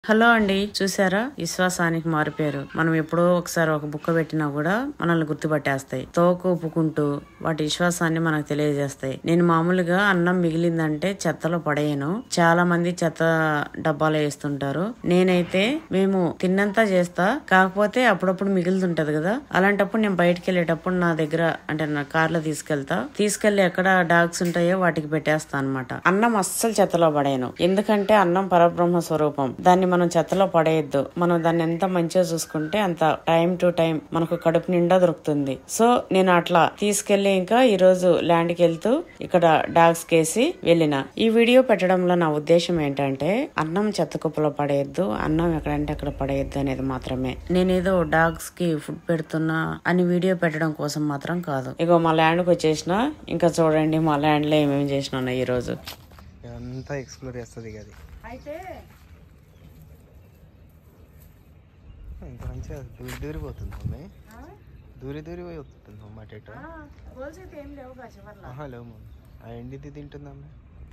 Hello అండి, చూసారా? విశ్వాసానికి మారిపోయారు. మనం ఎప్పుడో ఒకసారి ఒక బుక్క పెట్టినా కూడా మనల్ని గుర్తుపట్టేస్తాయి. తోక ఊపుకుంటూ వాటి విశ్వాసాన్ని మనకు తెలియజేస్తాయి. నేను మామూలుగా అన్నం మిగిలిందంటే చెత్తలో పడేయను. చాలా మంది చెత్త డబ్బాలో వేస్తుంటారు. నేనైతే మేము తిన్నంతా చేస్తా, కాకపోతే అప్పుడప్పుడు మిగులుతుంటది కదా, అలాంటప్పుడు నేను బయటకు వెళ్ళేటప్పుడు నా దగ్గర అంటే నా కార్లో తీసుకెళ్లి ఎక్కడ డాగ్స్ ఉంటాయో వాటికి పెట్టేస్తా అనమాట. అన్నం అస్సలు చెత్తలో పడేయను, ఎందుకంటే అన్నం పరబ్రహ్మ స్వరూపం. దాన్ని మనం చెత్తలో పడేయద్దు. మనం దాన్ని ఎంత మంచిగా చూసుకుంటే అంత టైం టు టైం మనకు కడుపు నిండా దొరుకుతుంది. సో నేను అట్లా తీసుకెళ్లి ఇంకా ఈ రోజు ల్యాండ్ కి వెళ్తూ ఇక్కడ డాగ్స్ కేసి వెళ్ళిన. ఈ వీడియో పెట్టడంలో నా ఉద్దేశం ఏంటంటే అన్నం చెత్త కుప్పలో పడేయద్దు, అన్నం ఎక్కడంటే అక్కడ పడేయద్దు అనేది మాత్రమే. నేనేదో డాగ్స్ కి ఫుడ్ పెడుతున్నా అని వీడియో పెట్టడం కోసం మాత్రం కాదు. ఇగో మా ల్యాండ్ కి వచ్చేసిన. ఇంకా చూడండి మా ల్యాండ్ లో ఏమేమి చేసిన ఈ రోజు అంతా ఎక్స్ప్లోర్ చేస్తుంది. అయితే ఇంకా మంచిగా దూరిపోతుంది మమ్మీ, దూరి పోయి వస్తుంది అమ్మ. టేటో లేవు ఆ ఎండిది తింటుందమ్మా.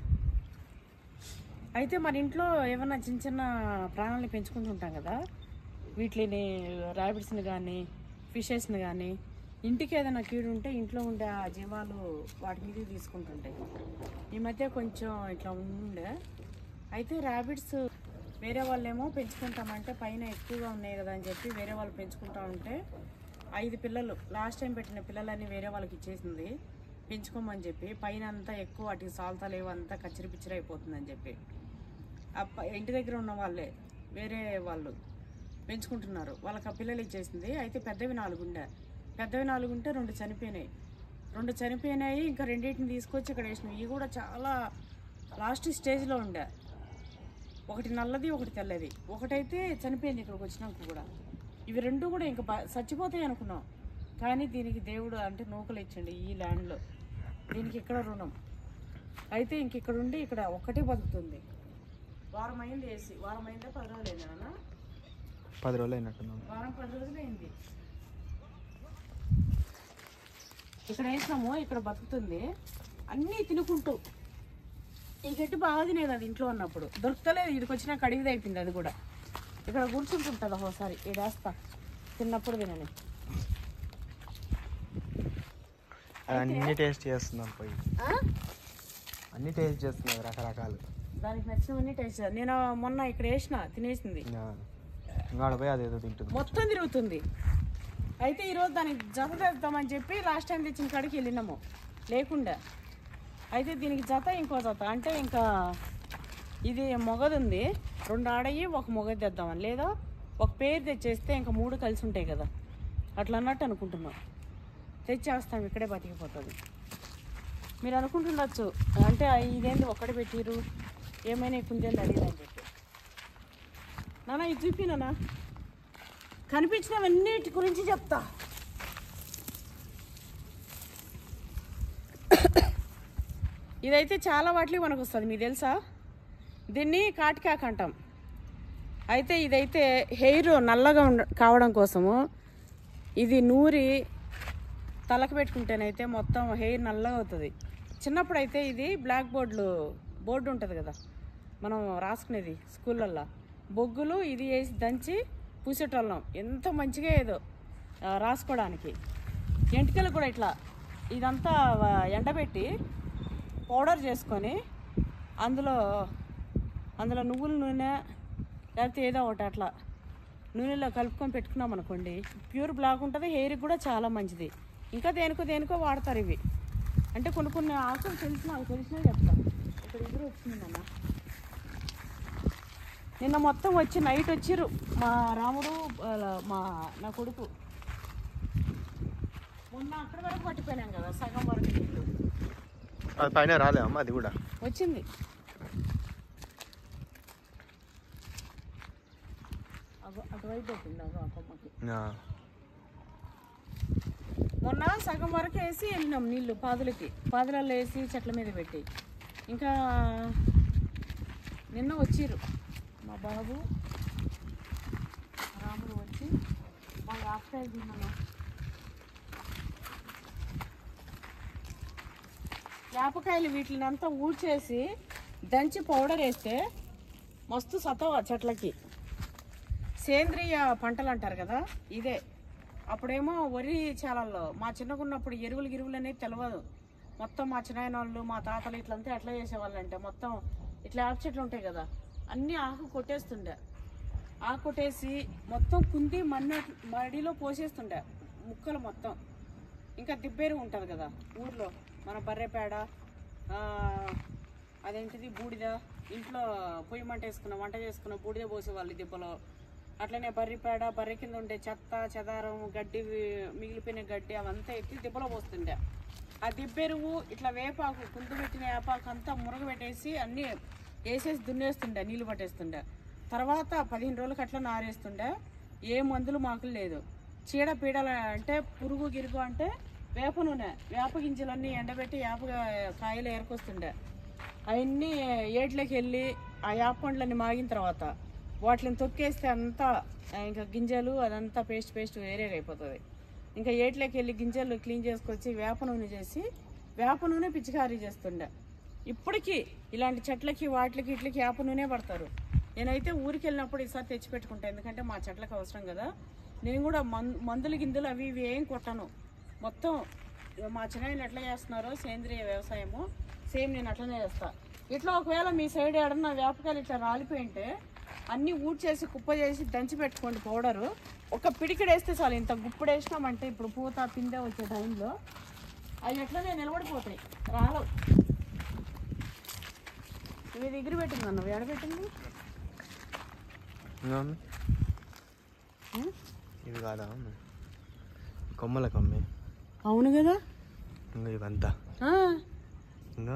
అయితే మన ఇంట్లో ఏమన్నా చిన్న చిన్న ప్రాణాలను పెంచుకుంటుంటాం కదా, వీటిని ర్యాబిట్స్ని కానీ ఫిషెస్ని కానీ, ఇంటికి ఏదైనా కీడు ఉంటే ఇంట్లో ఉండే ఆ జీవాలు వాటి మీద తీసుకుంటుంటాయి. ఈ మధ్య కొంచెం ఇట్లా ఉండే. అయితే ర్యాబిట్స్ వేరే వాళ్ళేమో పెంచుకుంటామంటే పైన ఎక్కువగా ఉన్నాయి కదా అని చెప్పి వేరే వాళ్ళు పెంచుకుంటా ఉంటే 5 పిల్లలు లాస్ట్ టైం పెట్టిన పిల్లలన్నీ వేరే వాళ్ళకి ఇచ్చేసింది పెంచుకోమని చెప్పి. పైన అంతా ఎక్కువ వాటికి సాల్తాలేవు, అంతా కచ్చిరి పిచ్చిరి అయిపోతుందని చెప్పి ఇంటి దగ్గర ఉన్న వాళ్ళే వేరే వాళ్ళు పెంచుకుంటున్నారు. వాళ్ళకి ఆ పిల్లలు ఇచ్చేసింది. అయితే పెద్దవి 4 ఉండే. పెద్దవి 4 ఉంటే 2 చనిపోయినాయి. 2 చనిపోయినాయి. ఇంకా 2 తీసుకొచ్చి ఇక్కడ వేసినాయి. ఇవి కూడా చాలా లాస్ట్ స్టేజ్లో ఉండే. ఒకటి నల్లది, ఒకటి తెల్లది. ఒకటైతే చనిపోయింది ఇక్కడికి వచ్చినాక కూడా. ఇవి 2 కూడా ఇంకా చచ్చిపోతాయి అనుకున్నాం. కానీ దీనికి దేవుడు అంటే నూకలు ఇచ్చండి ఈ ల్యాండ్లో. దీనికి ఇక్కడ రుణం. అయితే ఇంక ఇక్కడ ఉండి ఇక్కడ ఒక్కటే బతుకుతుంది. వారం అయింది వేసి. వారం అయిందా 10 రోజులు అయిందా అన్న? 10 రోజులు అయినట్టు. వారం 10 రోజులు అయింది. ఇక్కడ వేసినాము, ఇక్కడ బతుకుతుంది. అన్నీ తినుకుంటూ ఈ గట్టి బాగా తినేది. అది ఇంట్లో ఉన్నప్పుడు దొరుకుతలేదు. ఇదికి వచ్చినా కడిగిది అయిపోయింది. అది కూడా ఇక్కడ కూర్చుంటుంటుంది ఒకసారి. ఇదేస్తా తిన్నప్పుడు తినని. అన్ని టేస్ట్ చేస్తున్నాం పోయి, అన్ని టేస్ట్ చేస్తున్నాం రకరకాలు. దానికి నచ్చినవన్నీ టేస్ట్. నేను మొన్న ఇక్కడ వేసిన తినేసింది. పోయి అదేదో తింటుంది, మొత్తం తిరుగుతుంది. అయితే ఈరోజు దానికి జత తెద్దామని చెప్పి లాస్ట్ టైం తెచ్చిన కాడికి వెళ్ళినాము లేకుండా. అయితే దీనికి జత ఇంకో జత అంటే ఇంకా ఇది మొగది ఉంది, 2 ఆడయి 1 మొగది తెద్దామని. లేదా ఒక పేరు తెచ్చేస్తే ఇంకా 3 కలిసి ఉంటాయి కదా, అట్లా అన్నట్టు అనుకుంటున్నాం. తెచ్చేస్తాం, ఇక్కడే బతికిపోతుంది. మీరు అనుకుంటుండొచ్చు అంటే ఇదేంటి ఒక్కడే పెట్టిరు, ఏమైనా కుందేళ్ళు అడిగిదని చెప్పి. నాన్న ఇది చూపినా, కనిపించినవన్నిటి గురించి చెప్తా. ఇదైతే చాలా వాటికి మనకు వస్తుంది, మీకు తెలుసా? దీన్ని కాటికాక అంటాం. అయితే ఇదైతే హెయిర్ నల్లగా కావడం కోసము ఇది నూరి తలకు పెట్టుకుంటేనైతే మొత్తం హెయిర్ నల్లగా అవుతుంది. చిన్నప్పుడు అయితే ఇది బ్లాక్ బోర్డు ఉంటుంది కదా మనం రాసుకునేది స్కూళ్ళల్లో, బొగ్గులు ఇది వేసి దంచి పూసేటోళ్ళం. ఎంత మంచిగా ఏదో రాసుకోవడానికి. ఎంటికలు కూడా ఇట్లా ఇదంతా ఎండబెట్టి పౌడర్ చేసుకొని అందులో నువ్వుల నూనె లేకపోతే ఏదో ఒకటి అట్లా నూనెలో కలుపుకొని పెట్టుకున్నాం అనుకోండి, ప్యూర్ బ్లాక్ ఉంటుంది. హెయిర్కి కూడా చాలా మంచిది. ఇంకా దేనికో వాడతారు ఇవి. అంటే కొన్ని ఆకులు నాకు తెలిసినా చెప్తాను. ఇక్కడ ఎదురు వచ్చింది అన్న. నిన్న మొత్తం వచ్చి నైట్ వచ్చిర్రు మా రాముడు నా కొడుకు. మొన్న అక్కడ వరకు పట్టిపోయినాం కదా, సగం వరకు నీళ్ళు. అది పైన రాలే అమ్మ, అది కూడా వచ్చింది. అటువైపు పెట్టింది అగో ఆ కొమ్మకి. మొన్న సగం వరకు వేసి వెళ్ళినాం నీళ్ళు పాదులలో వేసి చెట్ల మీద పెట్టి. ఇంకా నిన్న వచ్చిర్రు మా బాబు రాముడు వచ్చి మా ఆఫ్కాయలు తిన్నాను. వేపకాయలు వీటిని అంతా ఊడ్చేసి దంచి పౌడర్ వేస్తే మస్తు సతవ చెట్లకి. సేంద్రియ పంటలు అంటారు కదా, ఇదే. అప్పుడేమో వరి చాలల్లో మా చిన్నకున్నప్పుడు ఎరువులు అనేది తెలియదు. మొత్తం మా చిన్నాయన వాళ్ళు మా తాతలు ఇట్లంతా ఎట్లా చేసేవాళ్ళు అంటే, మొత్తం ఇట్లా ఆకు చెట్లు ఉంటాయి కదా, అన్నీ ఆకు కొట్టేస్తుండే. ఆకు కొట్టేసి మొత్తం కుంది మడిలో పోసేస్తుండే ముక్కలు మొత్తం. ఇంకా దిబ్బేరు ఉంటుంది కదా ఊర్లో, మన బర్రెపేడ, అదేంటిది బూడిద, ఇంట్లో పొయ్యి మంట వేసుకున్న వంట చేసుకున్న బూడిద పోసేవాళ్ళు దిబ్బలో. అట్లనే బర్రెపేడ, బర్రె కింద ఉండే చెత్త చెదారం గడ్డి, మిగిలిపోయిన గడ్డి అవంతా ఎత్తి దిబ్బలో పోస్తుండే. ఆ దిబ్బెరువు ఇట్లా వేపాకు, కుందు పెట్టిన వేపాకు అంతా మురగబెట్టేసి అన్నీ వేసేసి దున్నేస్తుండే, నీళ్ళు పట్టేస్తుండే. తర్వాత 15 రోజులకి అట్లా నారేస్తుండే. ఏ మందులు మాకు లేదు. చీడ పీడలు అంటే పురుగు గిరుగు అంటే వేప నూనె, వేప గింజలన్నీ ఎండబెట్టి వేప కాయలు ఏరుకొస్తుండే. అవన్నీ ఏట్లోకి వెళ్ళి ఆ వేప పండ్లన్నీ మాగిన తర్వాత వాటిని తొక్కేస్తే అంతా ఇంకా గింజలు అదంతా పేస్ట్ వేరేగా అయిపోతుంది. ఇంకా ఏట్లోకి వెళ్ళి గింజలు క్లీన్ చేసుకొచ్చి వేప నూనె చేసి వేప నూనె పిచికారీ చేస్తుండే. ఇప్పటికీ ఇలాంటి చెట్లకి వాటికి ఇట్లకి వేప నూనె పడతారు. నేనైతే ఊరికి వెళ్ళినప్పుడు ఈసారి తెచ్చి పెట్టుకుంటాను, ఎందుకంటే మా చెట్లకు అవసరం కదా. నేను కూడా మందులు గిందులు అవి ఇవి ఏం కొట్టను. మొత్తం మా చిన్నాయన ఎట్లా చేస్తున్నారో సేంద్రియ వ్యవసాయము సేమ్ నేను అట్లనే చేస్తాను. ఇట్లా ఒకవేళ మీ సైడ్ ఏడన్నా వేపకాయలు ఇట్లా రాలిపోయింటే అన్నీ ఊడ్చేసి కుప్ప చేసి దంచి పెట్టుకోండి పౌడరు. ఒక పిడికిడు వేస్తే చాలు. ఇంత గుప్పుడు వేసినామంటే ఇప్పుడు పూత పిందె వచ్చే టైంలో అవి ఎట్లనే నిలబడిపోతాయి, రాలవు. ఇవి దగ్గర పెట్టింది అన్న, ఎడబెట్టింది ఇది కాదా కొమ్మల కమ్మి? అవును కదా. ఇంకా ఇవంతా ఇంకా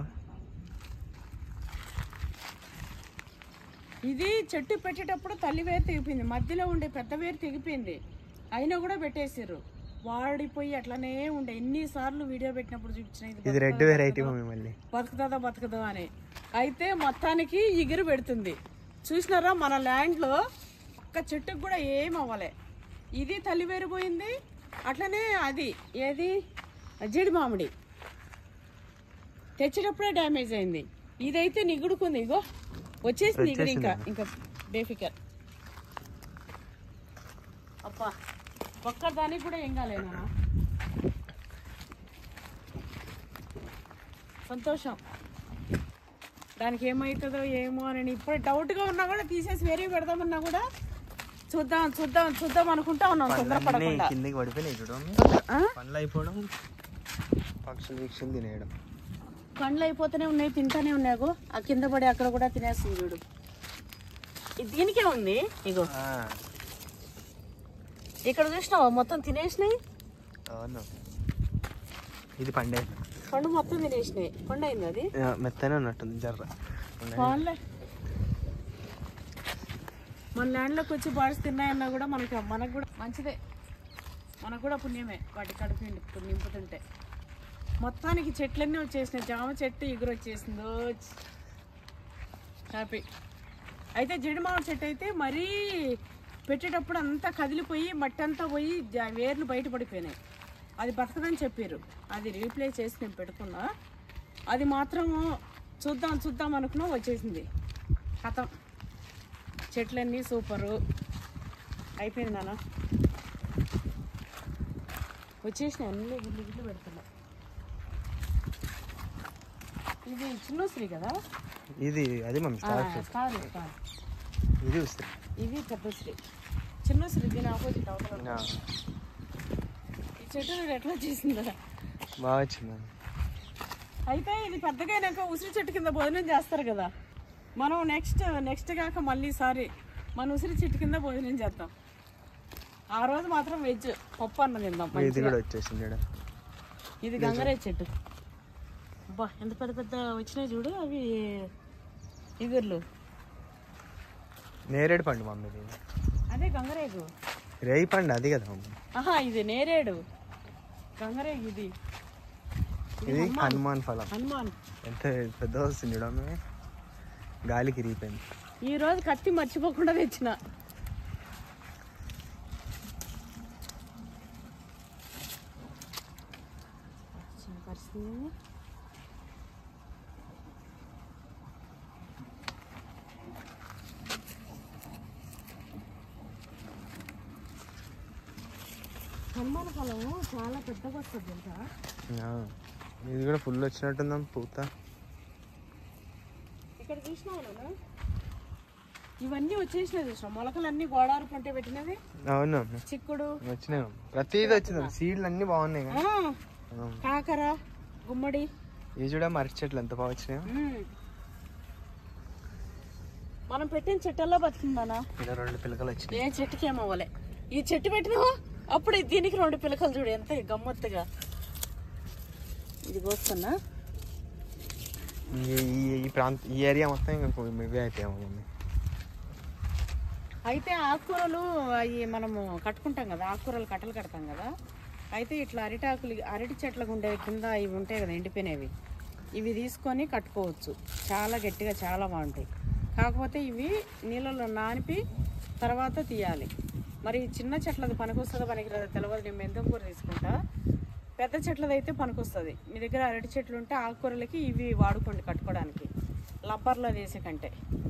ఇది చెట్టు పెట్టేటప్పుడు తల్లి వేరు తెగిపోయింది, మధ్యలో ఉండే పెద్ద వేరు తెగిపోయింది, అయినా కూడా పెట్టేసారు. వాడిపోయి అట్లనే ఉండే. ఎన్నిసార్లు వీడియో పెట్టినప్పుడు చూపించిన ఇది రెడ్ వెరైటీ బతుకుతుందో అని. అయితే మొత్తానికి ఎగురు పెడుతుంది. చూసినారా మన ల్యాండ్లో ఒక్క చెట్టుకు కూడా ఏం అవ్వలే. ఇది తల్లి వేరిపోయింది. అట్లనే అది ఏది జడి మామిడి తెచ్చేటప్పుడే డ్యామేజ్ అయింది. ఇదైతే నిగుడుకుంది, ఇగో వచ్చేసింది ఇక్కడ. ఇంకా బేఫికర్. అబ్బా ఒక్క దానికి కూడా ఏం కాలేనా, సంతోషం. దానికి ఏమవుతుందో ఏమో అని ఇప్పుడు డౌట్గా ఉన్నా కూడా తీసేసి వేరే పెడదామన్నా కూడా చూద్దాం అనుకుంటా ఉన్నాం. తొందరపడకుండా కిందకి పడిపోయినాయి చూడు, పండ్లు అయిపోవడం, పక్షులు తినేయడం. పండ్లు అయిపోతూనే ఉన్నాయి, తింటానే ఉన్నాయో. ఆ కింద పడి అక్కడ కూడా తినేస్తుంది చూడు. దీనికే ఉంది ఇగో, ఇక్కడ చూసినావా మొత్తం తినేసినాయి. ఇది పండే పండు మొత్తం తినేసినాయి. పండు అయింది అది, మెత్తనే ఉన్నట్టుంది జర్ర. మన ల్యాండ్లోకి వచ్చి బాడ్స్ తిన్నాయన్నా కూడా మనకు కూడా మంచిదే, మనకు కూడా పుణ్యమే వాటి కడుపు నింపుతుంటే. మొత్తానికి చెట్లన్నీ వచ్చేసినాయి. జామ చెట్టు ఎగురు వచ్చేసిందో, హ్యాపీ. అయితే జీడిమామిడి చెట్టు అయితే మరీ పెట్టేటప్పుడు అంతా కదిలిపోయి మట్టి అంతా పోయి వేర్లు బయట పడిపోయినాయి. అది బతకదని చెప్పారు, అది రీప్లేస్ చేసి నేను పెట్టుకున్నా. అది మాత్రం చూద్దాం అనుకున్నా వచ్చేసింది. కథం చెట్లన్నీ సూపరు అయిపోయింది నాన్న. వచ్చేసినాయి అన్ని గుళ్ళు పెడుతున్నా. ఇది చిన్న శ్రీ కదా, ఇది అది స్టార్. ఇది ఉసిరి, ఇది పెద్ద శ్రీ. చిన్న శ్రీ దీని ఆపోజిట్ అవుతుంది. ఈ చెట్టు ఎట్లా చేసిందా, బాగా వచ్చింది. అయితే ఇది పెద్దగా అయినాక ఉసిరి చెట్టు కింద భోజనం చేస్తారు కదా, మనం నెక్స్ట్ కాక మళ్ళీ మన ఉసిరి చెట్టు కింద భోజనం చేద్దాం. ఆ రోజు మాత్రం వెజ్ పప్పు అన్నం తిందాం. ఇది గంగరేజ్ చెట్టు. అబ్బా ఎంత పెద్ద వచ్చినాయి చూడు, అవి ఇగుర్లు. నేరేడు పండు మమ్మీ, అదే గంగరేగు. రేగి పండు అది కదా మమ్మీ. ఆహా ఇది నేరేడు, గంగరేగు ఇది హనుమాన్ ఫలం. హనుమాన్ ఎంత పెద్ద వస్తుంది చూడమ్మ, గాలికి ఇరిగిపోయింది. ఈ రోజు కత్తి మర్చిపోకుండా తెచ్చిన. హనుమాన ఫలము చాలా పెద్దగా వస్తుంది తెలుసా. ఇది కూడా ఫుల్ వచ్చినట్టుందా పూత. ఇక్కడ చూసినావు ఇవన్నీ వచ్చేసినాయి చూసిన మొలకలన్నీ గోడారు పంటే పెట్టినవి. అవును చిక్కుడు వచ్చినాయి, ప్రతిదీ వచ్చింది. సీడ్లు అన్ని బాగున్నాయి కదా. కాకర, గుమ్మడి, ఇవి చూడ మర్రి చెట్లు ఎంత బాగా వచ్చినాయి. మనం పెట్టిన చెట్టల్లో బతికిందానా. ఇలా 2 పిలకలు వచ్చినాయి. ఏ చెట్టుకి ఏమవ్వలే. ఈ చెట్టు పెట్టినా అప్పుడు దీనికి 2 పిలకలు చూడు ఎంత గమ్మత్తుగా. ఇది కోస్తున్నా. ఈ ఏరియా మొత్తం ఇంకా ఇవే అవుతాయి. అయితే ఆకుకూరలు అవి మనము కట్టుకుంటాం కదా, ఆకుకూరలు కట్టలు కడతాం కదా. అయితే ఇట్లా అరటి చెట్లకు ఉండే కింద ఇవి ఉంటాయి కదా ఎండిపోయినవి, ఇవి తీసుకొని కట్టుకోవచ్చు. చాలా గట్టిగా చాలా బాగుంటాయి. కాకపోతే ఇవి నీళ్ళలో నానిపి తర్వాత తీయాలి. మరి చిన్న చెట్లది పనికొస్తుందో పనికిరాదో తెలియదు. నేను మెంతం కూర తీసుకుంటా. పెద్ద చెట్లది అయితే పనికొస్తుంది. మీ దగ్గర అరటి చెట్లు ఉంటే ఆకుకూరలకి ఇవి వాడుకోండి కట్టుకోవడానికి, లబ్బర్లో వేసే కంటే.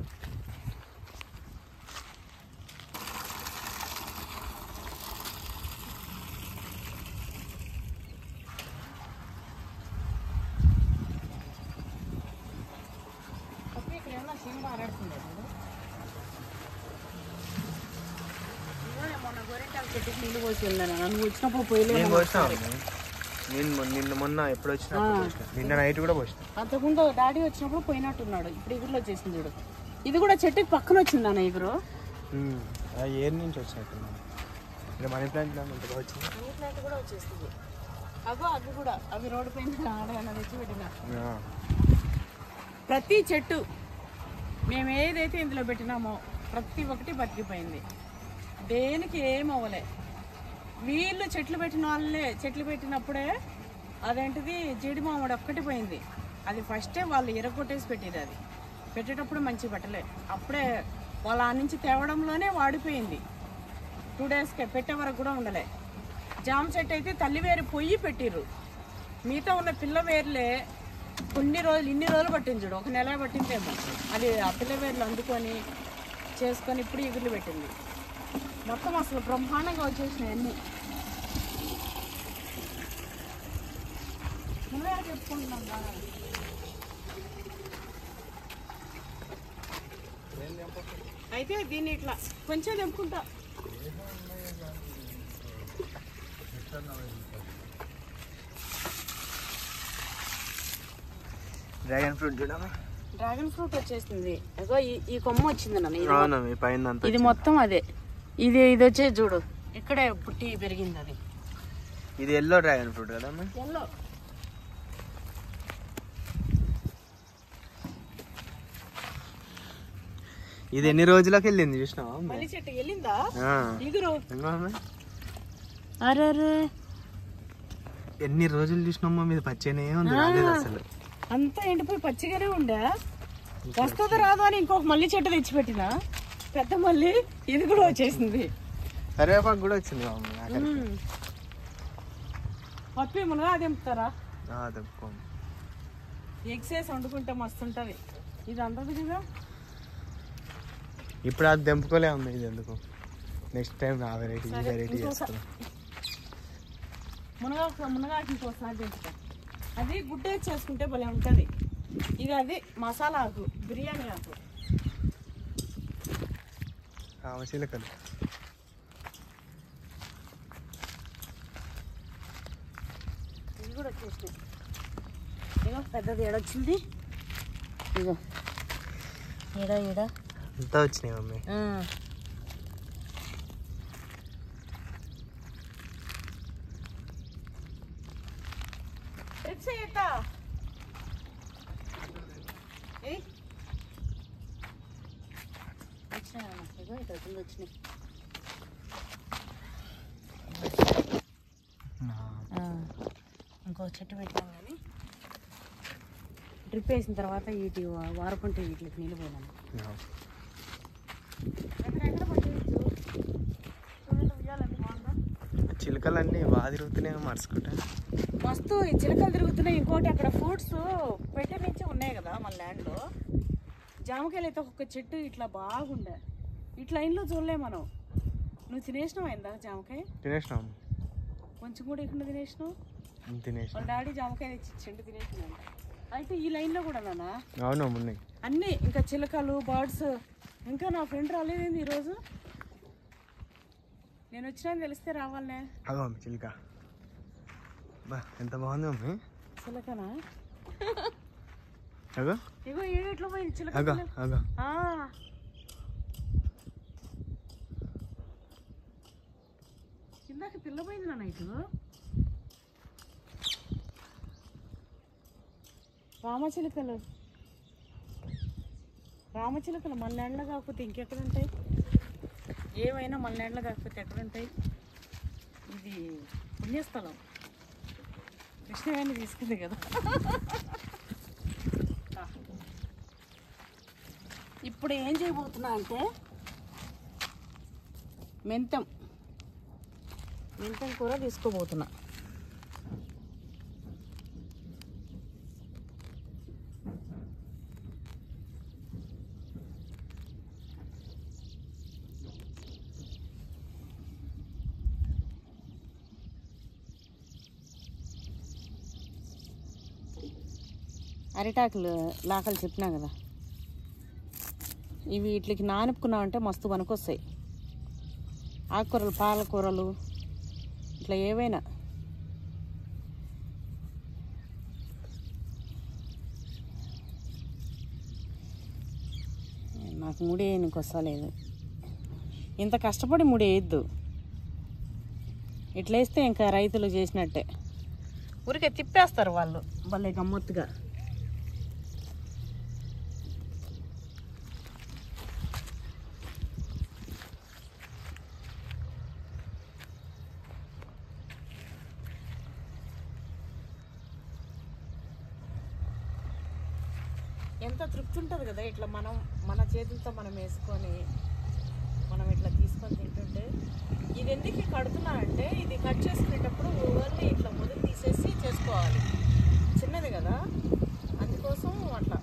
మొన్న గోరింటాకు చెట్టుకి నీళ్ళు పోసి వెళ్ళాను. నువ్వు వచ్చినప్పుడు నిన్న మొన్న ఎప్పుడు వచ్చినా నిన్న నైట్ కూడా పోసిన. అంతకుముందు డాడీ వచ్చినప్పుడు పోయినట్టున్నాడు. ఇప్పుడు ఎగురులో వచ్చేసింది చూడు. ఇది కూడా చెట్టుకి పక్కన వచ్చింది అన్న ఎగురు. ఏర్ నుంచి వచ్చినట్టు. మనీ ప్లాంట్ వచ్చింది. మనీ ప్లాంట్ కూడా వచ్చేసింది. అవి కూడా అవి రోడ్డు పైన ఆడగా తెచ్చి పెట్టిన. ప్రతి చెట్టు మేము ఏదైతే ఇందులో పెట్టినామో ప్రతి ఒక్కటి బతికిపోయింది. దేనికి ఏమవ్వలే. వీళ్ళు చెట్లు పెట్టిన వాళ్ళే చెట్లు పెట్టినప్పుడే అదేంటిది జీడి మామిడి ఒక్కటి పోయింది. అది ఫస్టే వాళ్ళు ఎరగొట్టేసి పెట్టేది. అది పెట్టేటప్పుడు మంచి పెట్టలే. అప్పుడే వాళ్ళ ఆ నుంచి తేవడంలోనే వాడిపోయింది. 2 డేస్కే పెట్టే వరకు కూడా ఉండలే. జామ చెట్టు అయితే తల్లి వేరు పొయ్యి పెట్టిర్రు. మిగతా ఉన్న పిల్ల వేర్లే ఇన్ని రోజులు పట్టింది చూడు. 1 నెల పట్టిందేమో. అది ఆ పిల్ల వేర్లు అందుకొని చేసుకొని ఇప్పుడు ఎగుర్లు పెట్టింది. మొత్తం అసలు బ్రహ్మాండంగా వచ్చేసినాయి అన్నీ. నువ్వే చెప్పుకుంటున్నాం బాగా. అయితే దీన్ని ఇట్లా కొంచెం తెంపుకుంటా. డ్రాగన్ ఫ్రూట్ చూడమ్మా. డ్రాగన్ ఫ్రూట్ వచ్చేసింది. అగో ఈ కొమ్మ వచ్చింది నన్ను. ఇది మొత్తం అదే. ఇది వచ్చే చూడు ఇక్కడే పుట్టి పెరిగింది. అది ఇది ఎల్లో డ్రాగన్ ఫ్రూట్ కదమ్మా. ఎల్లో. ఇది ఎన్ని రోజులకి వెళ్ళింది చూసినావా? మల్లి చెట్టు వెళ్ళిందా ఇగురు. అరే ఎన్ని రోజులు చూసినామా మీద పచ్చనే ఉంది. రాలేదు అసలు. అంతా ఎండిపోయి పచ్చిగానే ఉండే. వస్తుందో రాదు అని ఇంకొక మల్లి చెట్టు తెచ్చిపెట్టిన పెద్ద మల్లి. ఇది కూడా వచ్చేసింది. కరివేపాకు కూడా వచ్చింది. పప్పి మునగా దింపుతారా? ఎగ్స్ వేసి వండుకుంటే మస్తు ఉంటుంది. ఇది అందదు కదా. ఇప్పుడు అది తెంపుకోలే అమ్మ. ఇది ఎందుకు నెక్స్ట్ టైం ఆ వెరైటీ ఈ వెరైటీ చేసుకుందాం. మునగాకు ఇంకోసారి తెచ్చుకో. అది గుడ్డ చేసుకుంటే భలే ఉంటుంది. ఇది అది మసాలా ఆకు, బిర్యానీ ఆకు. చిలకలు ఇది కూడా వచ్చేసినాయి. ఇగో పెద్దది ఏడొచ్చింది. ఇగో ఈడ అంతా వచ్చినాయి మమ్మీ. ఇంకో చెట్టు పెట్టాం కానీ డ్రిప్ వేసిన తర్వాత వీటి వారకుంటే వీటికి నీళ్ళు పోయినాను. చిలకలన్నీ బాగా తిరుగుతున్నాయి మరుచుకుంటా. మస్తు ఈ చిలకలు తిరుగుతున్నాయి. ఇంకోటి అక్కడ ఫ్రూట్స్ పెట్టే నుంచి ఉన్నాయి కదా మన ల్యాండ్లో. జామకాయలు అయితే ఒక్కొక్క చెట్టు ఇట్లా బాగుండే. ఇట్లా ఇంట్లో చూడలే మనం. నువ్వు తినేసినావు అయిందా జామకాయ? తినేసినావు. కొంచెం కూడా ఇక్కడ తినేసినావు. తినేసి వాళ్ళ డాడీ జామకాయ తెచ్చిచ్చిండు తినేసినాను. అయితే ఈ లైన్లో కూడా నాన్న అవును ఉన్నాయి అన్నీ, ఇంకా చిలకలు బర్డ్స్. ఇంకా నా ఫ్రెండ్ రాలేదేంది ఈరోజు? నేను వచ్చినా తెలిస్తే రావాలనే. అగో మమ్మీ చిలుక, బా ఎంత బాగుంది మమ్మీ. చిలకనా? అగో ఇగో ఏడెట్లో పోయింది చిలక. అగో అగో ఇందాక పిల్ల పోయింది నాన్న ఇటు. రామచిలుకలు మల్లెండ్లో కాకపోతే ఇంకెక్కడ ఉంటాయి? ఏమైనా మల్లెండ్లో కాకపోతే ఎక్కడ ఉంటాయి? ఇది పుణ్యస్థలం, కృష్ణవేణి తీసుకుంది కదా. ఇప్పుడు ఏం చేయబోతున్నా అంటే మెంతం కూర తీసుకోబోతున్నా. అరిటాకులు లాకలు చెప్పినా కదా, ఇవి వీటికి నానుపుకున్నామంటే మస్తు పనికొస్తాయి. ఆకుకూరలు, పాలకూరలు, ఇట్లా ఏవైనా. నాకు ముడి వేయనికి వస్తలేదు. ఇంత కష్టపడి ముడి వేయద్దు. ఇట్లా వేస్తే ఇంకా రైతులు చేసినట్టే, ఊరికే తిప్పేస్తారు వాళ్ళు భలే గమ్మత్తుగా. ఎంత తృప్తి ఉంటుంది కదా ఇట్లా మన చేతులతో మనం వేసుకొని మనం ఇట్లా తీసుకొని తింటుంటే. ఇది ఎందుకు కడుతున్నానంటే, ఇది కట్ చేసుకునేటప్పుడు ఓన్లీ ఇట్లా మొదలు తీసేసి చేసుకోవాలి, చిన్నది కదా, అందుకోసం అట్లా.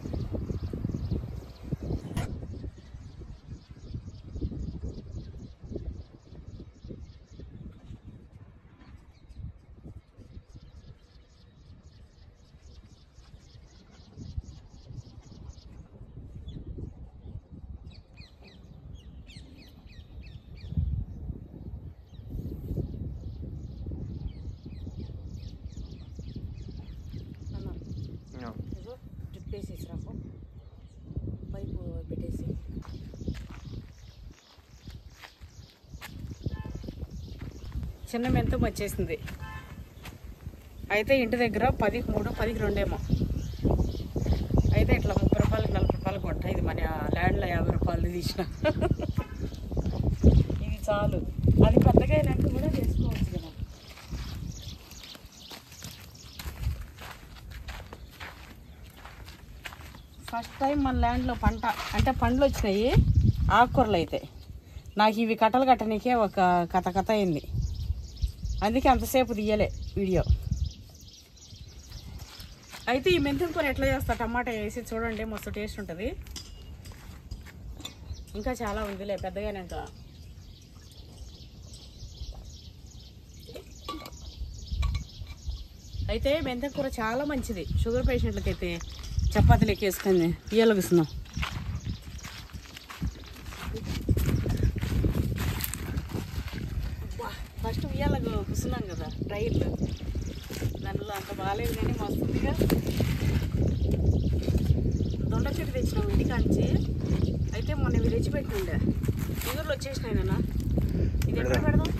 పెట్టేసేసి రాకు, పైపు పెట్టేసి. చిన్న మెంతం వచ్చేసింది. అయితే ఇంటి దగ్గర 10కి 3, 10కి 2 ఏమో. అయితే ఇట్లా 30 రూపాయలకి 40 రూపాయలు కొట్ట. ఇది మన ల్యాండ్లో 50 రూపాయలు తీసిన. ఇది చాలు. అది పెద్దగా అయినాక కూడా చేసుకోవచ్చు కదా. ఫస్ట్ టైం మన ల్యాండ్లో పంట అంటే పండ్లు వచ్చినాయి, ఆకుకూరలు. అయితే నాకు ఇవి కట్టలు కట్టనీకే ఒక కథ అయింది, అందుకే అంతసేపు తీయలే వీడియో. అయితే ఈ మెంతులు కూర ఎట్లా చేస్తా, టమాటా వేసి చూడండి, మస్తు టేస్ట్ ఉంటుంది. ఇంకా చాలా ఉందిలే పెద్దగానే. ఇంకా అయితే మెంతం కూర చాలా మంచిది షుగర్ పేషెంట్లకి. అయితే చపాతీలు ఎక్కేసుకొని ఇయ్యలుగుస్తున్నాం. ఫస్ట్ ఉయ్యాలకు కూర్చున్నాం కదా రైళ్ళు, దానిలో అంత బాగాలేదు కానీ మస్తుందిగా. దొండ చెట్టు తెచ్చినాం ఇంటికాంచి. అయితే మొన్న ఇవి తెచ్చిపెట్టిండే ఇగురులు వచ్చేసినాయి నాన్న. ఇది ఎక్కడ పెడదాం?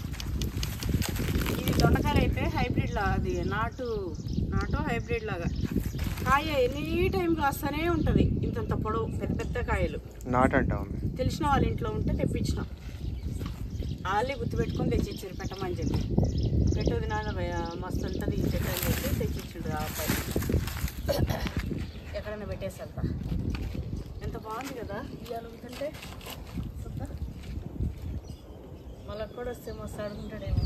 ఇది దొండకాయలు అయితే హైబ్రిడ్ లాగా, అది నాటు హైబ్రిడ్ లాగా. కాయ ఎనీ టైం కాస్తూనే ఉంటుంది, ఇంతంత పొడవు పెద్ద పెద్ద కాయలు. నాటు అంటాం, తెలిసిన వాళ్ళ ఇంట్లో ఉంటే తెప్పించినాం. వాళ్ళే గుర్తుపెట్టుకొని తెచ్చిచ్చారు పెట్టమని చెప్పి. పెట్టదు నాన్న మస్తు ఉంటుంది ఈ చెట్టు అని చెప్పి తెచ్చిచ్చాడు ఆ అబ్బాయి. ఎక్కడైనా పెట్టేసంత ఎంత బాగుంది కదా ఇవ్వాలనుకుంటే. మళ్ళీ కూడా వస్తే మస్తు అడుగుంటాడేమో.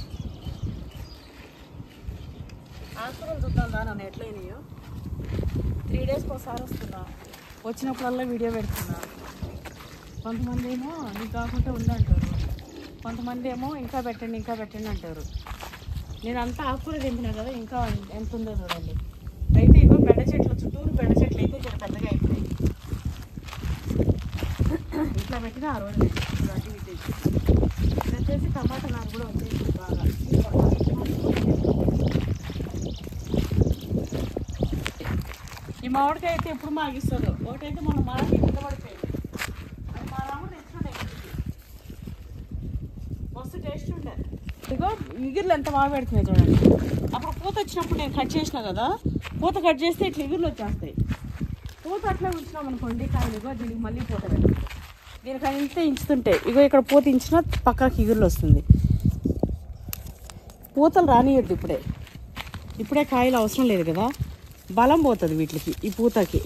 ఆకుకూరలు చూద్దాం దా నన్ను ఎట్లయినాయో. 3 డేస్కి ఒకసారి వస్తున్నా, వచ్చినప్పుడల్లా వీడియో పెడుతున్నా. కొంతమంది ఏమో నీకు కాకుండా ఉందంటారు. కొంతమంది ఏమో ఇంకా పెట్టండి అంటారు. నేను అంతా ఆకుకూర తెంపినా కదా, ఇంకా ఎంత ఉందో చూడండి. అయితే ఇగో బెండ చెట్లు, చుట్టూరు బెండ చెట్లు అయితే ఇక్కడ పెద్దగా అయిపోయాయి. ఇట్లా పెట్టిన ఆ రోజు అటు ఇటు ఇది వచ్చేసి టమాటా నాకు కూడా వచ్చేసి బాగా. ఈ మామిడికాయ అయితే ఎప్పుడు మాగిస్తుందో. ఒకటైతే మనం మాకి కింద పడిపోయింది, అది మా రాముడు తెచ్చుకుంటే మస్తు టేస్ట్ ఉండే. ఇదిగో ఇగుర్లు ఎంత బాగా పెడుతున్నాయి చూడండి. అప్పుడు పూత వచ్చినప్పుడు నేను కట్ చేసిన కదా, పూత కట్ చేస్తే ఇట్లా ఇగుర్లు వచ్చేస్తాయి. పూత అట్లా ఉంచినాం అనుకోండి కాయలు, ఇగో దీనికి మళ్ళీ పూత పెడుతుంది. దీనికి అంతే ఇంచుతుంటే ఇగో ఇక్కడ పూత ఇంచిన పక్కకి ఇగుర్లు వస్తుంది. పూతలు రానియద్దు ఇప్పుడే కాయలు అవసరం లేదు కదా, బలం పోతుంది వీటికి, ఈ పూతకి.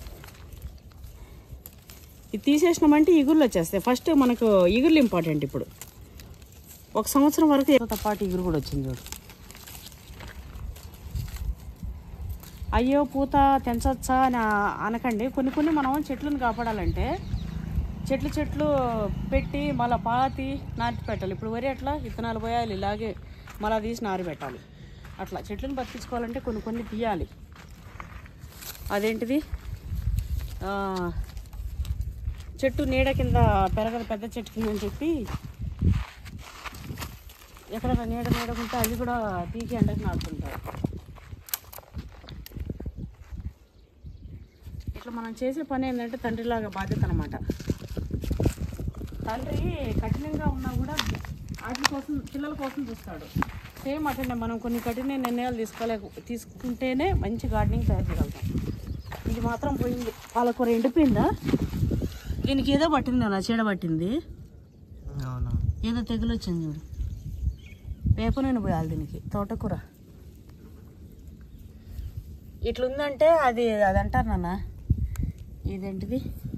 ఇది తీసేసినామంటే ఇగుర్లు వచ్చేస్తాయి. ఫస్ట్ మనకు ఇగుర్లు ఇంపార్టెంట్. ఇప్పుడు 1 సంవత్సరం వరకు ఏదో పాటు ఇగురు కూడా వచ్చింది చూడు. అయ్యో పూత తెంచొచ్చా అని అనకండి. కొన్ని మనం చెట్లను కాపాడాలంటే చెట్లు పెట్టి మళ్ళీ పాతి నాటి పెట్టాలి. ఇప్పుడు వరి అట్లా విత్తనాలు పోయాలి, ఇలాగే మళ్ళీ తీసి నారి పెట్టాలి. అట్లా చెట్లను బతికించుకోవాలంటే కొన్ని తీయాలి. అదేంటిది, చెట్టు నీడ కింద పెరగదు, పెద్ద చెట్టు కింద అని చెప్పి ఎక్కడైనా నీడకుంటే అవి కూడా పీకి ఎండకు నాటుతుంటారు. ఇట్లా మనం చేసే పని ఏంటంటే తండ్రిలాగా బాధ్యత అనమాట. తండ్రి కఠినంగా ఉన్నా కూడా వాటి కోసం, పిల్లల కోసం చూస్తాడు. సేమ్ అట్లనే మనం కొన్ని కఠిన నిర్ణయాలు తీసుకుంటేనే మంచి గార్డెనింగ్ తయారు చేయగలుగుతాం. ఇది మాత్రం పోయింది, పాలకూర ఎండిపోయిందా, దీనికి ఏదో పట్టింది అలా, చీడ పట్టింది, ఏదో తెగులు వచ్చింది చూడు. వేప నూనె పోయాలి దీనికి. తోటకూర ఇట్లుందంటే అది అంటారు నాన్న, ఇదేంటిది,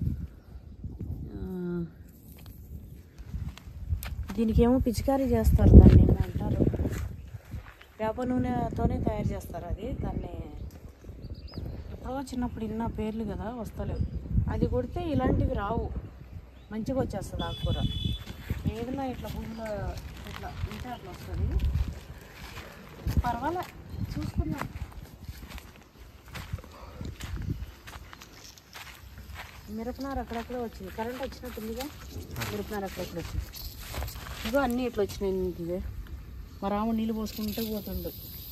దీనికి ఏమో పిచికారీ చేస్తారు, దాన్ని ఏమో అంటారు, వేప నూనెతోనే తయారు చేస్తారు అది. దాన్ని ఎప్పుడో చిన్నప్పుడు ఇన్న పేర్లు కదా వస్తలేవు. అది కొడితే ఇలాంటివి రావు, మంచిగా వచ్చేస్తుంది ఆకుకూర. ఏదైనా ఇట్లా భూమిలో ఇట్లా ఉంటే అట్లా వస్తుంది. పర్వాలే, చూసుకున్నాం. మిరపనారు అక్కడక్కడ వచ్చింది, కరెంట్ వచ్చినట్టుందిగా, మిరపనారు అక్కడక్కడ వచ్చింది. ఇగో అన్నీ ఇట్లా వచ్చినాయి. ఇదే మా రాముడు నీళ్ళు పోసుకుంటూ పోతుండు.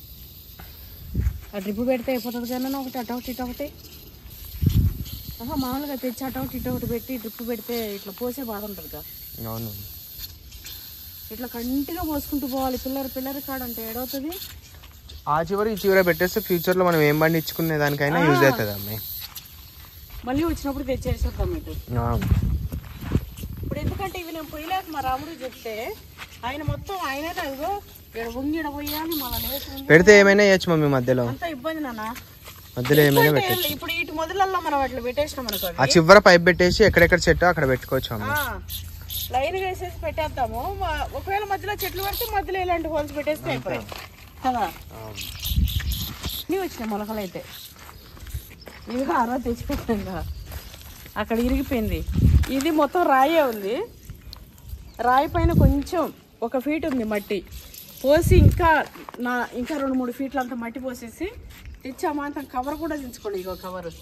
ఆ డ్రిప్ పెడితే అయిపోతుంది కానీ ఒకటి అటొకటి మామూలుగా తెచ్చి అటొకటి పెట్టి డ్రిప్ పెడితే ఇట్లా పోసే బాధ ఉంటుంది కదా. అవును, ఇట్లా కంటిగా పోసుకుంటూ పోవాలి. పిల్లరి కాడ అంటే ఏడవుతుంది. ఆ చివరి ఈ చివర పెట్టేస్తే ఫ్యూచర్లో మనం ఏం పండించుకునే దానికైనా యూజ్ అవుతుంది అమ్మాయి. మళ్ళీ వచ్చినప్పుడు తెచ్చేసేద్దాం ఇటు. ఇప్పుడు ఎందుకంటే ఇవి నేను పోయలేక మా రాముడు చెప్తే ఆయన మొత్తం ఆయనే అదిగో ఉంగిడ పోయాలి, మళ్ళీ లేచి పెడితే ఏమైనా వేయచ్చు మమ్మీ. మధ్యలో అంతా ఇబ్బంది నాన్న, మధ్యలో ఏమైనా పెట్టచ్చు. ఇప్పుడు ఇటు మొదలల్లో మనం అట్లా పెట్టేసినాం అనుకో, ఆ చివర పైప్ పెట్టేసి ఎక్కడెక్కడ చెట్టు అక్కడ పెట్టుకోవచ్చు అమ్మ. లైన్ వేసేసి పెట్టేద్దాము. ఒకవేళ మధ్యలో చెట్లు పడితే మధ్యలో ఇలాంటి హోల్స్ పెట్టేస్తే అయిపోయాయి కదా. అన్నీ వచ్చినాయి మొలకలు అయితే. ఇదిగా ఆ రోజు తెచ్చిపెట్టాక అక్కడ ఇరిగిపోయింది. ఇది మొత్తం రాయే ఉంది, రాయి పైన కొంచెం 1 ఫీట్ ఉంది మట్టి పోసి, ఇంకా 2-3 ఫీట్లు అంత మట్టి పోసేసి తెచ్చామాంతం. కవర్ కూడా దించుకోండి, ఇగో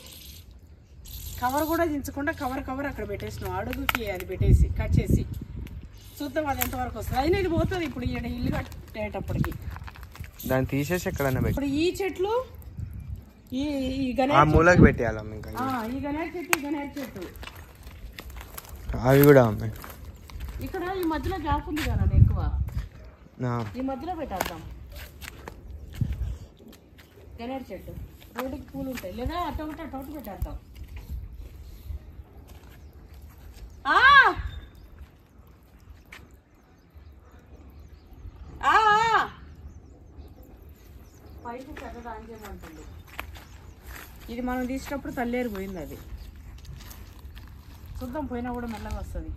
కవర్ కూడా దించకుండా కవర్ అక్కడ పెట్టేసినాం. అడుగుకి అది పెట్టేసి కట్ చేసి చూద్దాం అది ఎంతవరకు వస్తుంది. అయినా ఇది పోతుంది ఇప్పుడు ఇల్లు కట్టేటప్పటికి. దాన్ని తీసేసి ఎక్కడన్నా పెట్టి ఇప్పుడు ఈ చెట్లు ఈ మూలకి పెట్టేయాలి. ఈ గనేరు చెట్టు అవి కూడా అమ్మాయి. ఇక్కడ ఈ మధ్యలో గ్యాప్ ఉంది కదా ఎక్కువ, ఈ మధ్యలో పెట్టేద్దాం గనేరు చెట్టు. రోడ్డుకి పూలు ఉంటాయి, లేదా అటొకటి పెట్టేద్దాం. పైపు పెద్దది ఆన్ చేయమంటుంది. ఇది మనం తీసేటప్పుడు తల్లేరు పోయింది, అది చూద్దాం. పోయినా కూడా మెల్లగా వస్తుంది.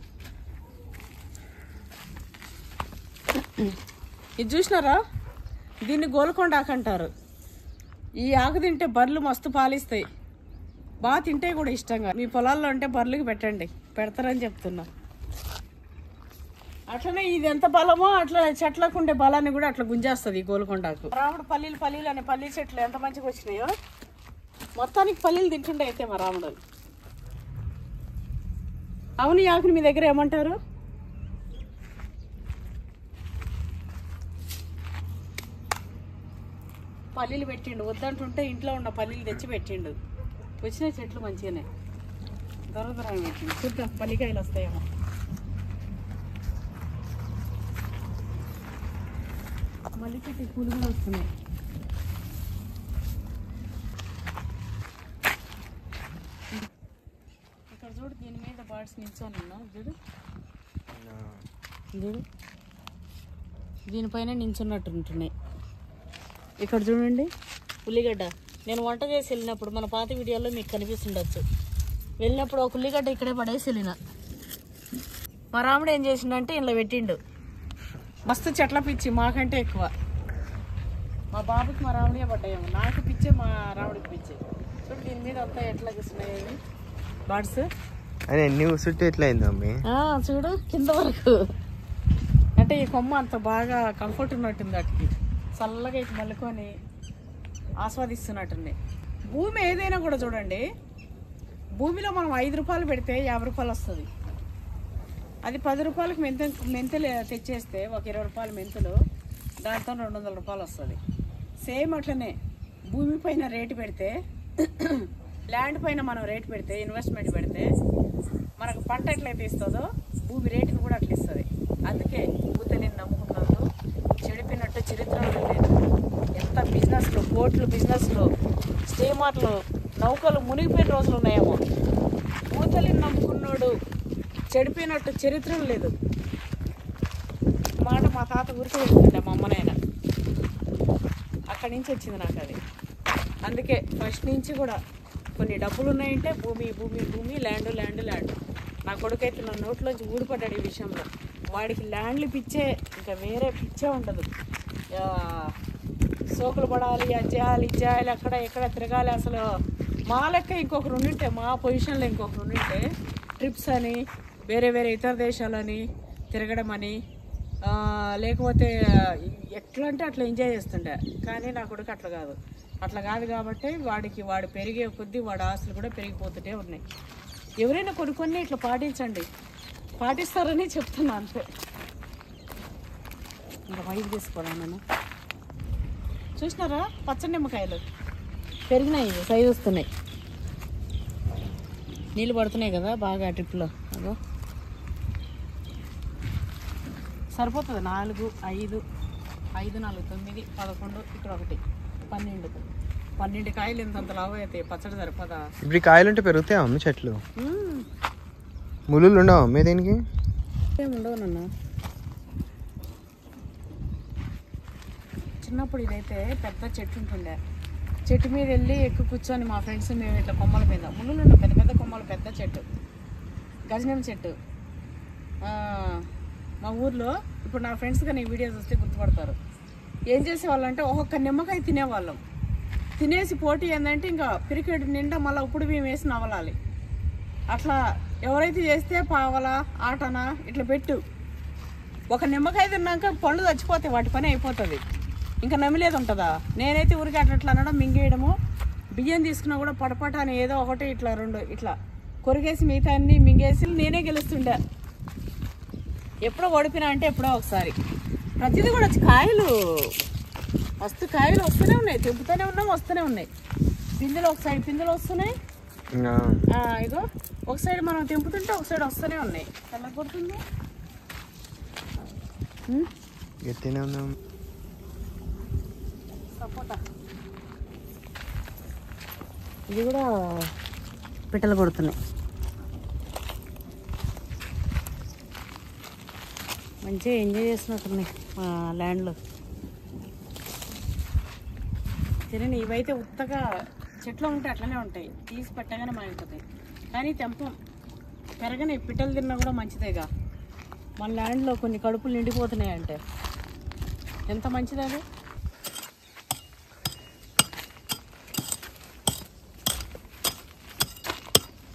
ఇది చూసినారా, దీన్ని గోల్కొండ ఆకు అంటారు. ఈ ఆకు తింటే బర్రెలు మస్తు పాలిస్తాయి, బాగా తింటాయి కూడా ఇష్టంగా. మీ పొలాల్లో ఉంటే బర్రెలకి పెట్టండి, పెడతారని చెప్తున్నా. అట్లనే ఇది ఎంత బలమో అట్లా చెట్లకు ఉండే బలాన్ని కూడా అట్లా గుంజేస్తుంది ఈ గోల్కొండకు. రాముడు పల్లీలు అనే పల్లీ చెట్లు ఎంత మంచిగా వచ్చినాయో, మొత్తానికి పల్లీలు తింటుండే అయితే మా రాముడు. అవును, ఈ ఆకుని మీ దగ్గర ఏమంటారు? పల్లీలు పెట్టిండు, వద్దంటుంటే ఇంట్లో ఉన్న పల్లీలు తెచ్చి పెట్టిండు. వచ్చిన చెట్లు మంచిగానే దొరదరం పెట్టిండు. చూద్దాం పల్లికాయలు వస్తాయేమో. మల్లి చెట్టు పూలు కూడా వస్తున్నాయి. ఇక్కడ చూడు, దీని మీద బర్డ్స్ నిల్చొని ఉన్నా చూడు. చూడు, దీనిపైన నించున్నట్టు ఉంటున్నాయి. ఇక్కడ చూడండి ఉల్లిగడ్డ. నేను వంట చేసి వెళ్ళినప్పుడు మన పాత వీడియోలో మీకు కనిపిస్తుండొచ్చు. వెళ్ళినప్పుడు ఒక ఉల్లిగడ్డ ఇక్కడే పడేసి వెళ్ళిన. మా రాముడు ఏం చేసిండంటే ఇలా పెట్టిండు. మస్తు చెట్ల పిచ్చి మాకంటే ఎక్కువ. మా బాబుకి మా రాముడిగా పడ్డాయేమో, నాకు పిచ్చే మా రాముడికి పిచ్చే. చూడు దీని మీద అంతా ఎట్లా కూర్చున్నాయి బర్డ్స్. అదే నువ్వు చుట్టూ ఎట్లా అయింది మమ్మీ? చూడు కింద వరకు. అంటే ఈ కొమ్మ అంత బాగా కంఫర్ట్ ఉన్నట్టుంది వాటికి. చల్లగా ఇటు మల్లుకొని ఆస్వాదిస్తున్నట్టుంది. భూమి ఏదైనా కూడా చూడండి, భూమిలో మనం 5 రూపాయలు పెడితే 50 రూపాయలు వస్తుంది. అది 10 రూపాయలకు మెంతులు తెచ్చేస్తే ఒక 20 రూపాయల మెంతులు, దాంతో 200 రూపాయలు వస్తుంది. సేమ్ అట్లనే భూమి పైన రేటు పెడితే, ల్యాండ్ పైన మనం రేటు పెడితే, ఇన్వెస్ట్మెంట్ పెడితే మనకు పంట ఎట్లయితే ఇస్తుందో భూమి రేటును కూడా అట్లా ఇస్తుంది. అందుకే భూతల్ని నమ్ముకున్నందుకు చెడిపినట్టు చరిత్రలో లేదు. ఎంత బిజినెస్లు, బోట్లు బిజినెస్లు, స్టీమర్లు, నౌకలు మునిగిపోయిన రోజులు ఉన్నాయేమో. భూతల్ని నమ్ముకున్నాడు చెడిపోయినట్టు చరిత్రలు లేదు. మాట మా తాత గురించి వెళ్తుండే, మా అమ్మనైనా అక్కడి నుంచి వచ్చింది నాకు అది. అందుకే ఫస్ట్ నుంచి కూడా కొన్ని డబ్బులు ఉన్నాయంటే భూమి భూమి భూమి, ల్యాండ్ ల్యాండ్ ల్యాండ్. నా కొడుకైతే నా నోట్లోంచి ఊడిపడ్డాడు ఈ విషయంలో. వాడికి ల్యాండ్లు పిచ్చే, ఇంకా వేరే పిచ్చే ఉండదు. సోకులు పడాలి, అది చేయాలి, ఇది చేయాలి, అక్కడ ఎక్కడ తిరగాలి. అసలు మా లెక్క ఇంకొకరు ఉండింటే, మా పొజిషన్లో ఇంకొకరు ఉండింటే ట్రిప్స్ అని, వేరే వేరే ఇతర దేశాలని తిరగడం అని, లేకపోతే ఎట్లా అంటే అట్లా ఎంజాయ్ చేస్తుండే. కానీ నా కొడుకు అట్లా కాదు కాబట్టి వాడు పెరిగే కొద్దీ వాడి ఆస్తులు కూడా పెరిగిపోతుంటే ఉన్నాయి. ఎవరైనా కొన్ని ఇట్లా పాటించండి, పాటిస్తారని చెప్తున్నా అంతే. ఇంకా వైపు తీసుకోవడం నేను చూసినారా, పచ్చడి నిమ్మకాయలు పెరిగినాయి, సైజు వస్తున్నాయి, నీళ్ళు పడుతున్నాయి కదా బాగా ట్రిప్లో. అదో సరిపోతుంది. 4, 5, 5, 4, 9, 11, ఇక్కడ 1, 12 కాయలు ఇంతంత లావు అవుతాయి. పచ్చడి సరిపోదా? ఇప్పుడు కాయలు ఉంటే పెరుగుతాయా అమ్మ చెట్లు? ముళ్ళు ఉండవు అమ్మే దీనికి? ఏముండవు నాన్న. చిన్నప్పుడు ఇదైతే పెద్ద చెట్టు ఉంటుండే. చెట్టు మీద వెళ్ళి ఎక్కువ కూర్చొని మా ఫ్రెండ్స్ మేము ఇట్లా కొమ్మల మీద, ముళ్ళు ఉండే పెద్ద పెద్ద కొమ్మలు, పెద్ద చెట్టు, గజనం చెట్టు. మా ఊర్లో ఇప్పుడు నా ఫ్రెండ్స్ కానీ వీడియోస్ వస్తే గుర్తుపడతారు. ఏం చేసేవాళ్ళం అంటే ఒక్కొక్క నిమ్మకాయ తినేవాళ్ళం. తినేసి పోటీ ఏంటంటే ఇంకా పిరికెడు నిండా మళ్ళీ ఉప్పుడు బియ్యం వేసి నవలాలి. అట్లా ఎవరైతే చేస్తే పావలా ఆటనా ఇట్లా పెట్టు. ఒక నిమ్మకాయ తిన్నాక పళ్ళు చచ్చిపోతాయి, వాటి పని అయిపోతుంది, ఇంకా నమిలేదు ఉంటుందా. నేనైతే ఊరికి అట్లా అనడం, మింగేయడము. బియ్యం తీసుకున్నా కూడా పటపట అని ఏదో ఒకటి ఇట్లా 2 ఇట్లా కొరిగేసి మిగతా అన్ని మింగేసి నేనే గెలుస్తుండే. ఎప్పుడో ఓడిపోయినా అంటే ఎప్పుడో ఒకసారి. ప్రతిదీ కూడా కాయలు వస్తూనే ఉన్నాయి, తెంపుతూనే ఉన్నాం, వస్తూనే ఉన్నాయి. పిందెలు ఒక సైడ్ పిందెలు వస్తున్నాయి, ఇగో ఒక సైడ్ మనం తెంపుతుంటే ఒక సైడ్ వస్తూనే ఉన్నాయి. తెల్ల కొడుతుంది. సపోటా ఇది కూడా పిట్టలు కొడుతున్నాయి. మంచిగా ఎంజాయ్ చేస్తున్నట్టున్నాయి మా ల్యాండ్లో. తినని ఇవైతే ఉత్తగా చెట్లు ఉంటే అట్లనే ఉంటాయి, తీసి పెట్టగానే మాగిపోతాయి. కానీ తెంపం, పెరగని పిట్టలు తిన్నా కూడా మంచిదేగా. మన ల్యాండ్లో కొన్ని కడుపులు నిండిపోతున్నాయి అంటే ఎంత మంచిది అది.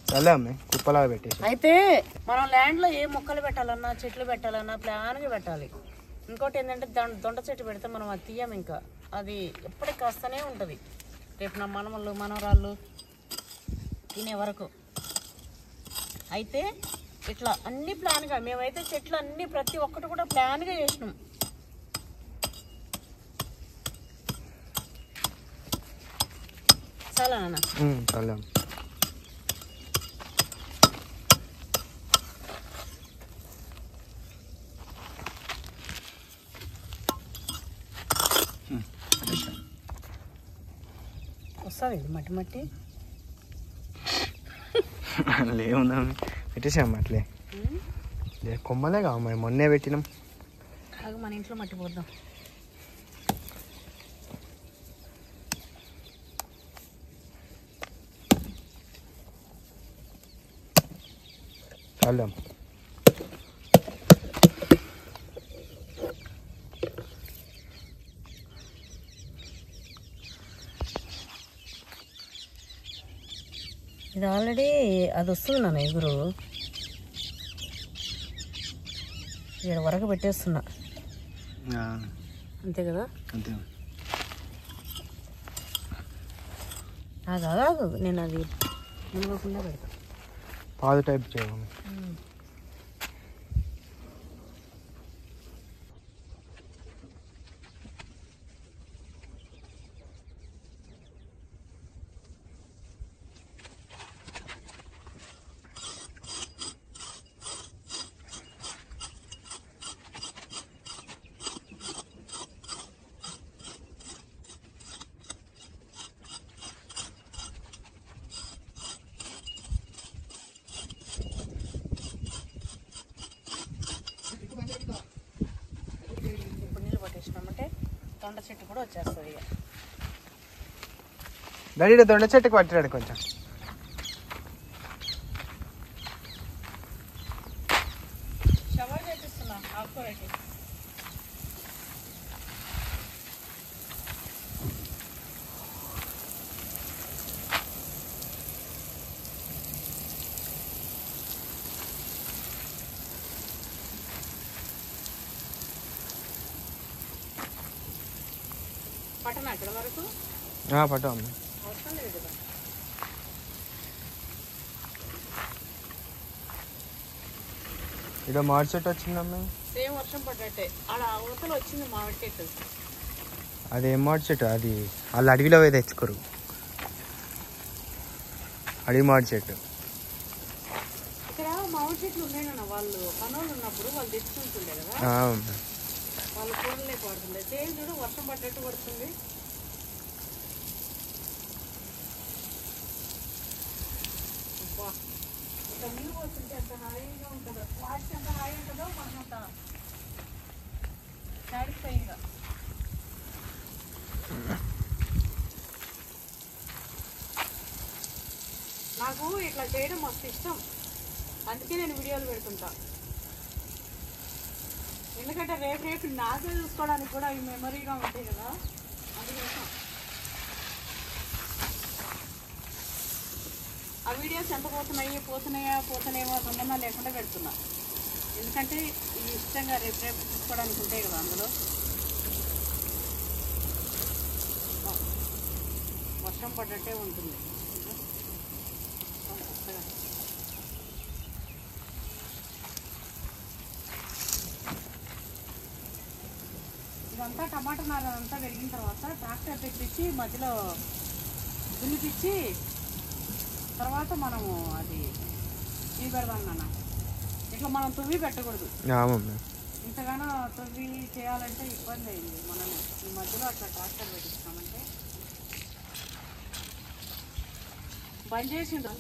అలా అమ్మే కుప్పలాగా పెట్టేసి. అయితే మనం ల్యాండ్లో ఏ మొక్కలు పెట్టాలన్నా చెట్లు పెట్టాలన్నా ప్లాన్గా పెట్టాలి. ఇంకోటి ఏంటంటే దొండ చెట్టు పెడితే మనం అది తీయం, ఇంకా అది ఎప్పటికి కాస్తూనే ఉంటుంది. రేపు నా మనమళ్ళు మనవరాళ్ళు తినే వరకు. అయితే ఇట్లా అన్ని ప్లాన్గా, మేమైతే చెట్లు అన్ని ప్రతి ఒక్కటి కూడా ప్లాన్గా చేసినాం. చాలా నాన్న చాలా వస్తుంది మట్టి మట్టి లేవుందా పెట్టేసాం అట్లే. కొమ్మలే కావు మరి మొన్నే పెట్టినాం. అది మన ఇంట్లో మట్టి పోద్దాం. చాలా ఇది ఆల్రెడీ అది వస్తుంది నాన్న ఎగురు. ఇక్కడ వరకు పెట్టేస్తున్నా అంతే కదా. అంతే కాదు నేను అది మునగకుండా పెడతా. పాదు టైప్ చేయాలి. దొండ చెట్టు కూడా వచ్చేస్తుంది. ఇక డాడీ దొండ చెట్టుకి పట్టిరాడు కొంచెం. షవర్ చేపిస్తున్నా ఆకుకూరకి. పట్టనా ఇక్కడ వరకు పట్టు అమ్మ. అవసరం లేదు కదా. ఇక్కడ మామిడి చెట్టు వచ్చిందమ్మ. సేమ్ వర్షం పడ్డట్టే అలా అవతల వచ్చింది మామిడి చెట్టు. అదేం మామిడి చెట్టు అది? వాళ్ళు అడవిలో పోయి తెచ్చుకోరు. అడవి మామిడి చెట్టు. ఇక్కడ మామిడి చెట్లు ఉన్నాయన్న వాళ్ళు పనులు ఉన్నప్పుడు వాళ్ళు తెచ్చుకుంటుండే కదా. వాళ్ళు కూరలే పడుతుంది. సేమ్ చూడు వర్షం పడ్డట్టు పడుతుంది. ఇంకా నీళ్ళు పోతుంటే ఎంత హాయిగా ఉంటుందో, వాటికి ఎంత హాయి ఉంటుందో మనం అంత సాటిస్ఫైగా. నాకు ఇట్లా చేయడం మస్తు ఇష్టం, అందుకే నేను వీడియోలు పెడుతుంటా. ఎందుకంటే రేపు నాకే చూసుకోవడానికి కూడా అవి మెమరీగా ఉంటాయి కదా, అందుకోసం. ఆ వీడియోస్ ఎంత పోతున్నాయేమో సంబంధం లేకుండా పెడుతున్నా. ఎందుకంటే ఇవి ఇష్టంగా రేపు చూసుకోవడానికి ఉంటాయి కదా అందులో. వర్షం పడ్డట్టే ఉంటుంది. ఇదంతా టమాటా నార అంతా పెరిగిన తర్వాత ట్రాక్టర్ తెప్పించి మధ్యలో దున్నిపిచ్చి తర్వాత మనము అది ఇవి పెడదాం నాన్న. ఇట్లా మనం తువ్వి పెట్టకూడదు. ఇంతగానో తువ్వి చేయాలంటే ఇబ్బంది అయింది. మనం ఈ మధ్యలో అట్లా ట్రాక్టర్ పెట్టించామంటే బంద్ చేసిండు.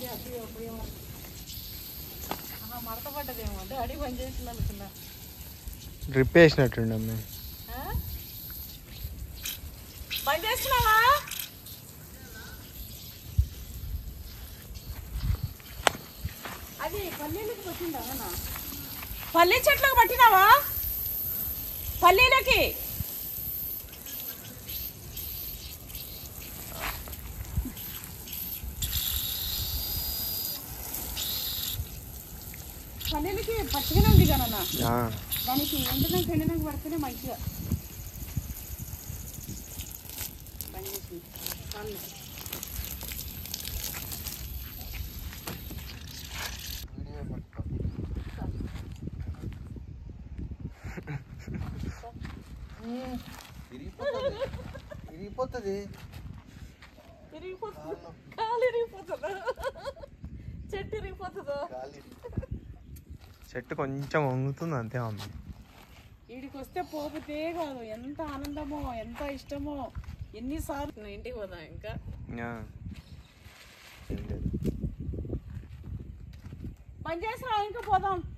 మడత పడ్డదేమో అంటే అడిగి బంద్ చేసింది అనుకున్నా. డ్రిప్ వేసినట్టుండమ్మ. బంద్ చేస్తున్నావా? అది పల్లీలకు పట్టిందా? పల్లీ చెట్లకు పట్టినావా? పల్లీలకి పచ్చిగానే ఉంది కదా ఆ, దానికి ఎండినాక పడితేనే మంచిగా పనిచేసింది. చాలు. ఇరిగిపోతుంది. కాలు ఇరిగిపోతుందా? చెట్టు ఇరిగిపోతుందా? చెట్టు కొంచెం వంగుతుంది అంతే మమ్మీ. వీడికి వస్తే పోతే కాదు, ఎంత ఆనందమో ఎంత ఇష్టమో. ఎన్నిసార్లు ఇంటికి పోదాం ఇంకా ఆ, ఏం లేదు. పని చేసినా ఇంకా పోదాం.